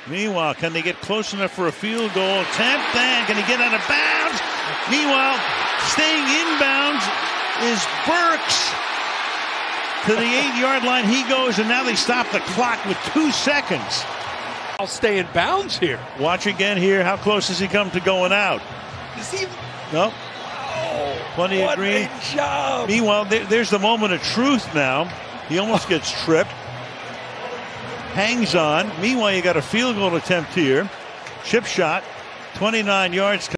Meanwhile, can they get close enough for a field goal attempt? And can he get out of bounds? Meanwhile, staying inbounds is Burks. To the 8-yard line he goes, and now they stop the clock with 2 seconds. I'll stay in bounds here. Watch again here. How close has he come to going out? Is he? Nope. Oh, Plenty of green. What a job. Meanwhile, there's the moment of truth now. He almost gets tripped. Hangs on. Meanwhile, you got a field goal attempt here. Chip shot. 29 yards.